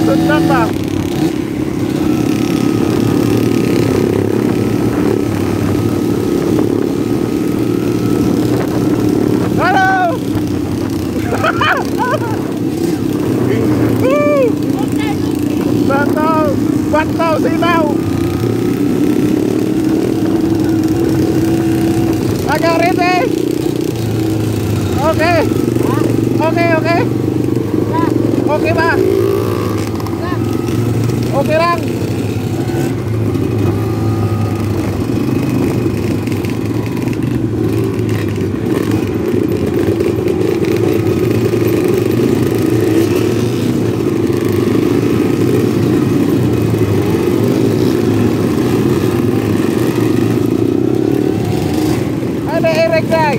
sundan bang. Halo. Bantau sinau. Agak rete. Oke. Oke. Oke bang. Oke bang. Ada erek guys.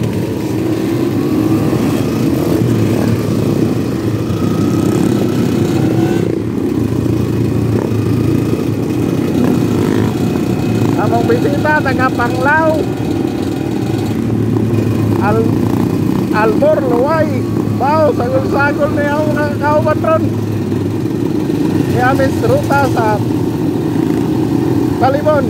Among bisita taga Panglao. Albor luway. Bao sagol-sagol ni ako nakakauban ron. Amis ruta sa Balibon.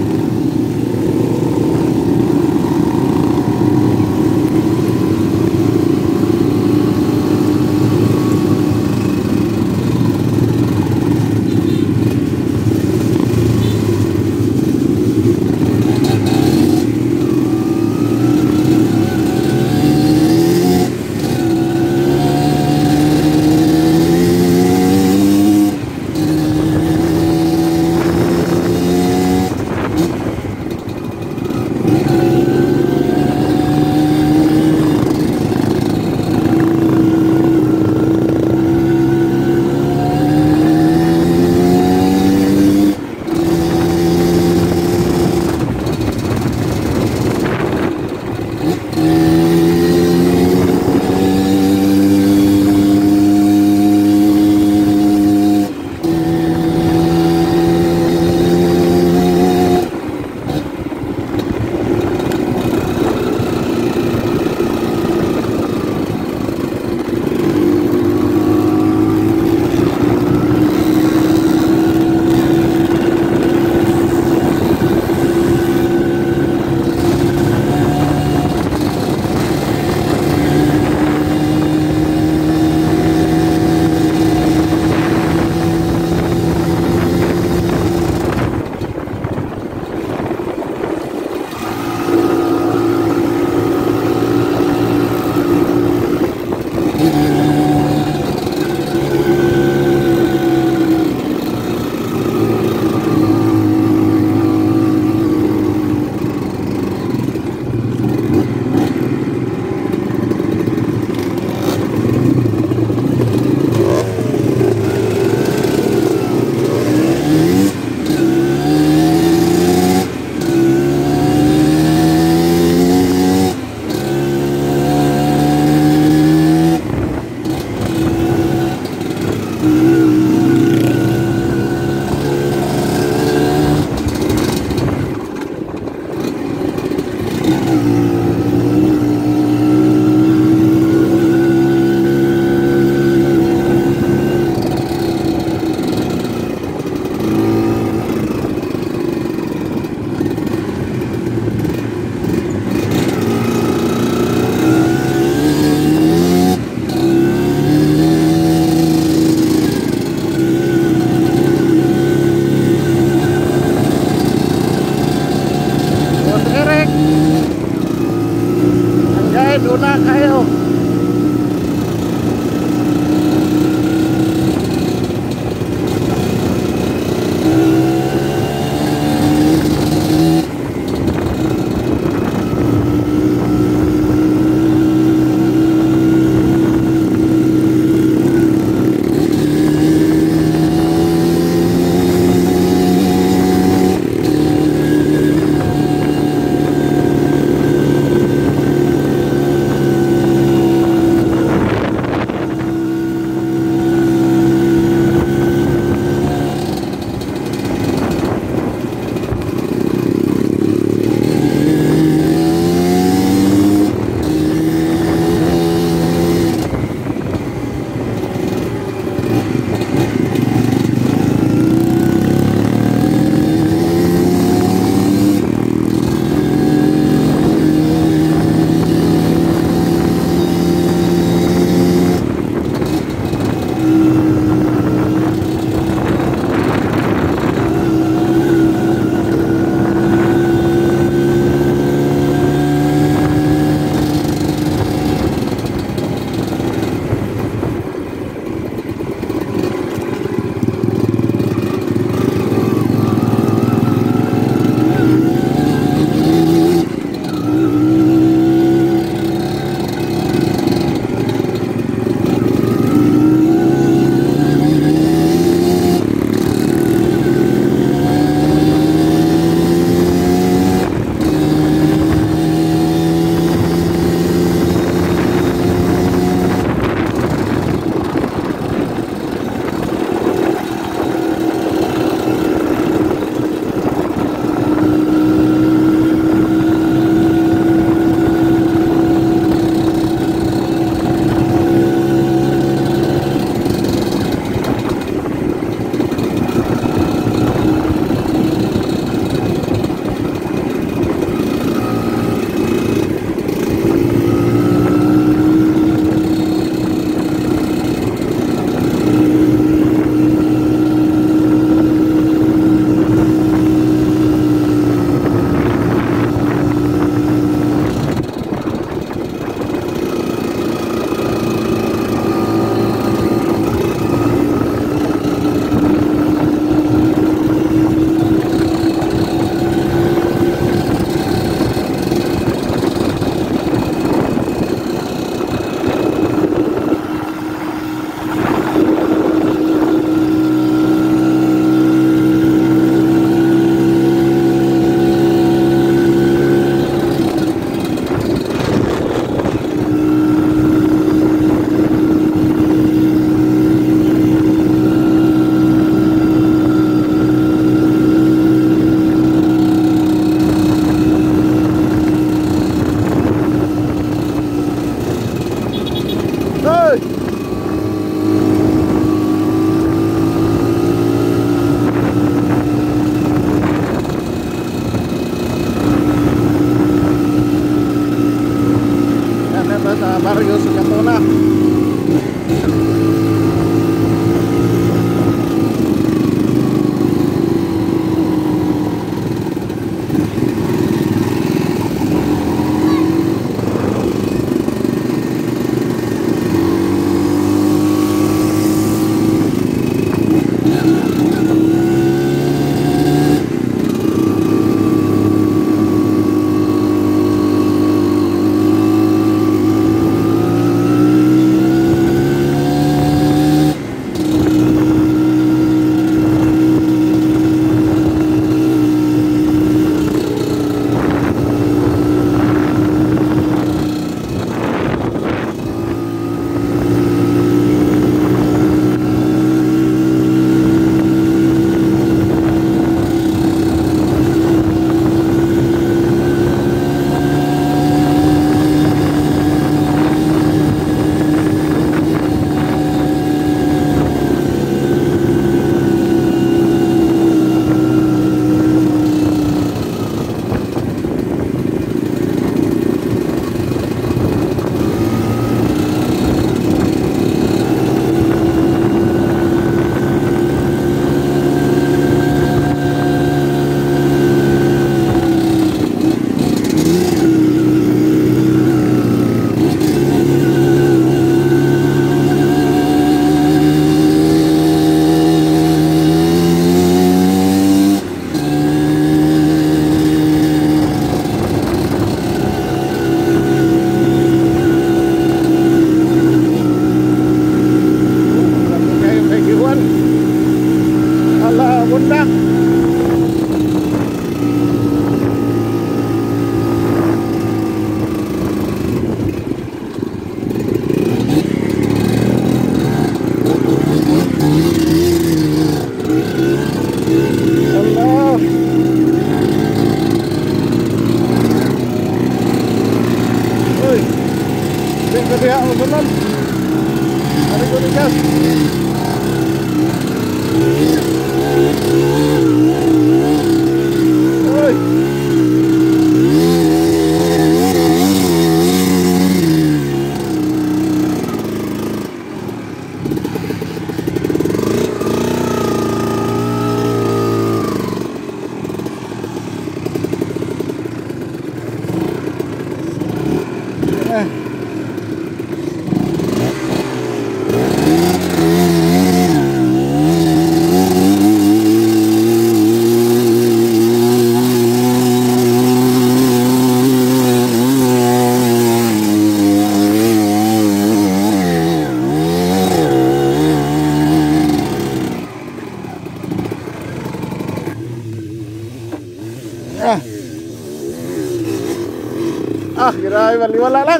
Ah, kira baliwala lang.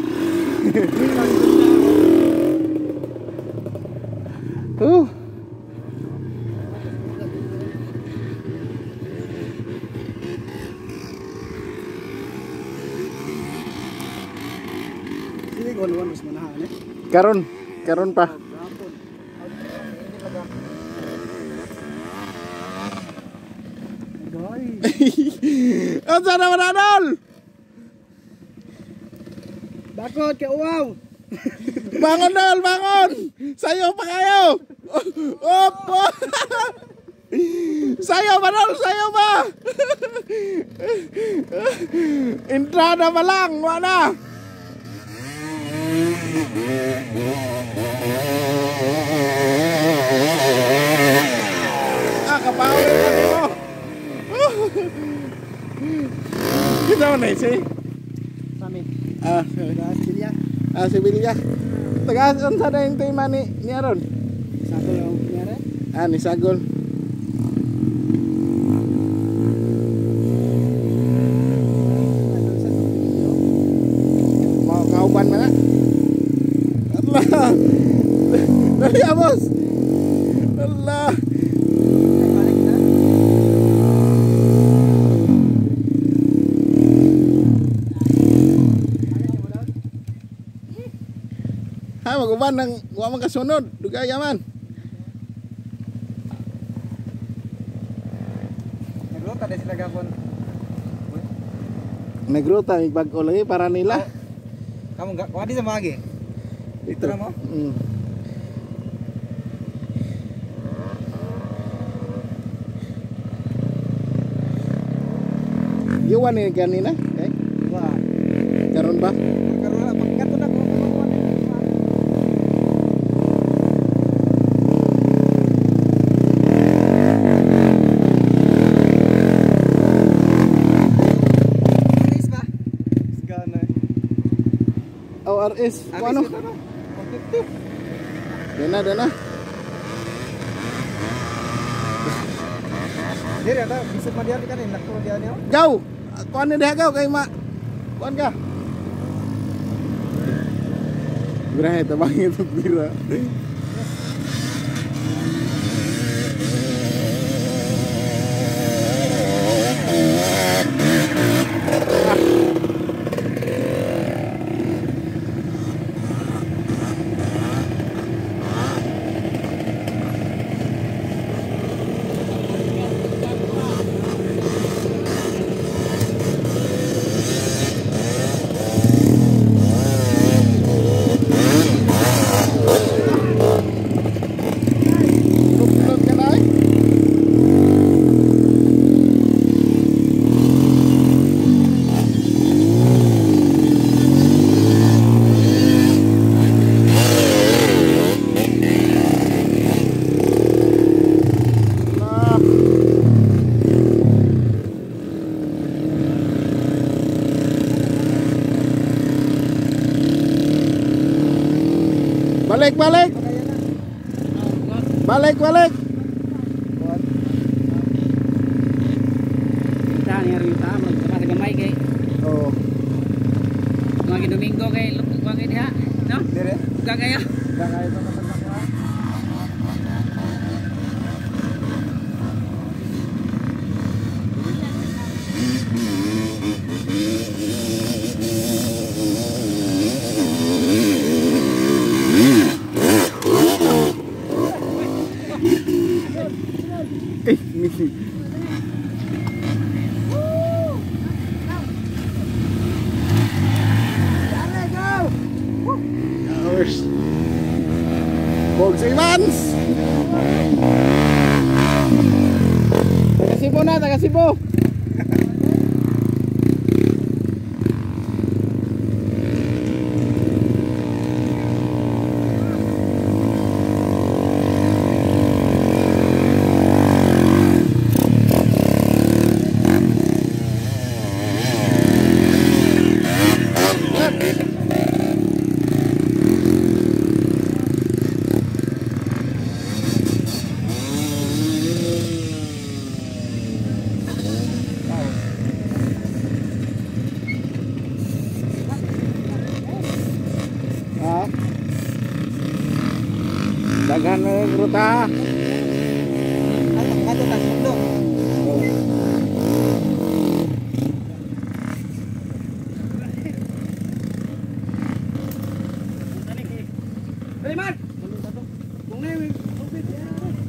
Sini gol-gol mas manahan eh. Karon pa. Ang sana mananol. Bakot ke uaw. Bangun Nol, bangun. Sayo pa kayo. Opo. Sayo pa Nol, sayo pa. Entrada pa lang, wala. Kapawin mo. Kita mana sih? Sami. Sibilya. Sibilya. Tagasan sa na yung tema ni Aron. Sagol ang nangyari. Ni Sagol. Mau kauban mana? Allah. Dali bos. Allah. Balik na. Ha, maguban ng wa man kasunod, dugaya man. Naglota din sila gapon. Nagrota may bag-o lagi para nila. Kamu enggak kuadi sama lagi. Itu mo? Iwan ni kanina, okay? Wah. Karon ba? Karon apa kato na ko. ORS, ano? Dana. Diri ada bisa madiari kan enak kalau dia niyo. Gaw, kuan ni diha gaw kay ma. Kuan ka. Birahe tabang itu bira. Balik. Kita ni hari utama magpapasa gamay kay. Oh. Mga Domingo kay lupa kay diha, no? Dire. Uga kayo. Bogs Evans. Taga Cebu. Dagan ruta. Kato tas mundo. Baliman. Kung na yung tubig ya.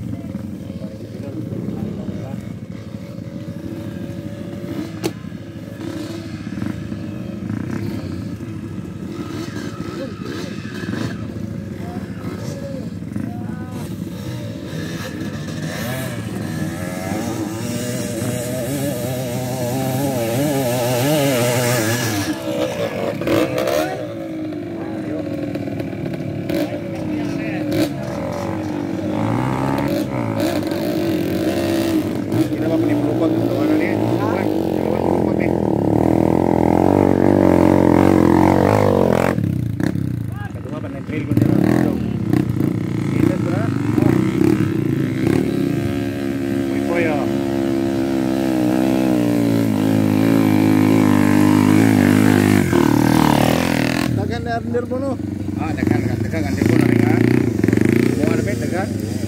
Andir puno. Dagan andir puno dengan. Mau ada bet dagan.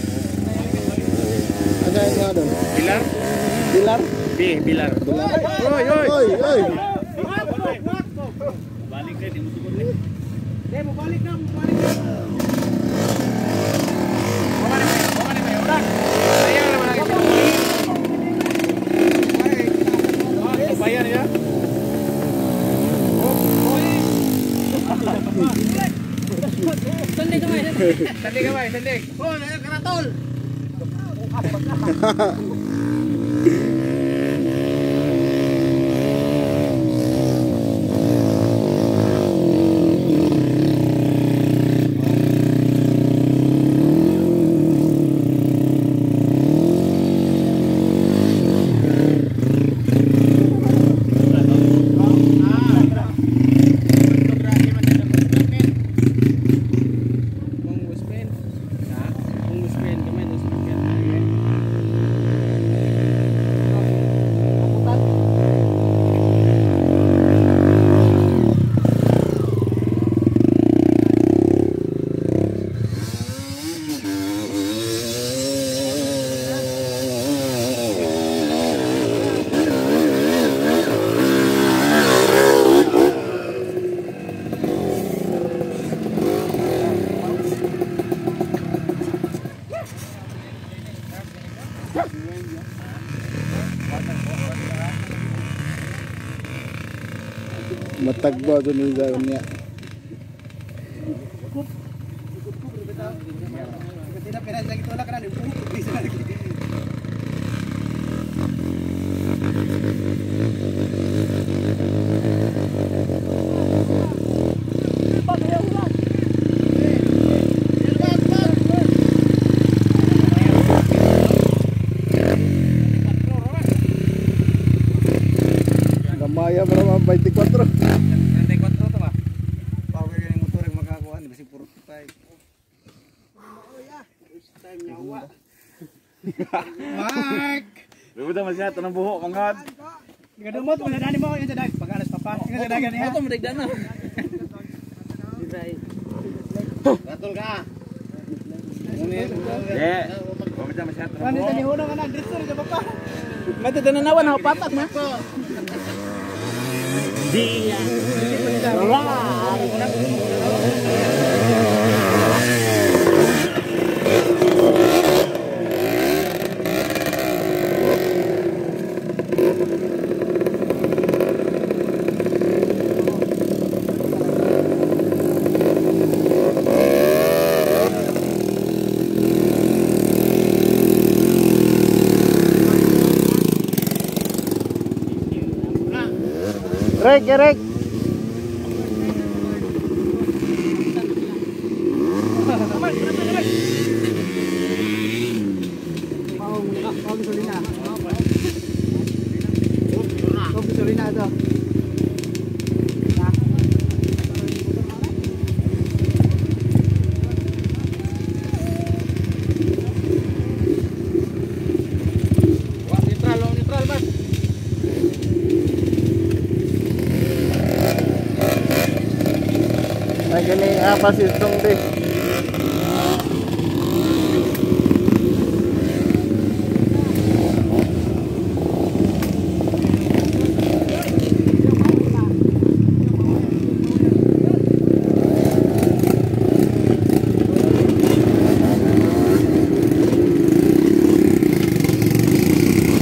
Ada yang ada. Bilar. Bilar. Oi. Balik deh, dia musuh deh. Mau balik na. Udah. Bayar lagi. Bayar ya. Sandig kamay. Oh, karatol. Matagba doon yung gawin niya. Tidak pernah lagi tolak kan bisa lagi. Gamaya berapa 24. 24 to ba? Power yang motor yang makakuha ni basi puro tay. Time nyawa. Mark. Luwita masyado ng buhok mangad. Gadumot mo na mo yung sadag pagalas papa. Yung sadagan niya. Auto madigdan na. Gatul ka. Yeah. Pamita masyado ng Ano buhok. tani hunong anak dito rin papa. Mati tananawan ako patak na. Dia. Rek. Mau gasolina. Gasolina to. Neutral mas. Ay gani apa sistem deh.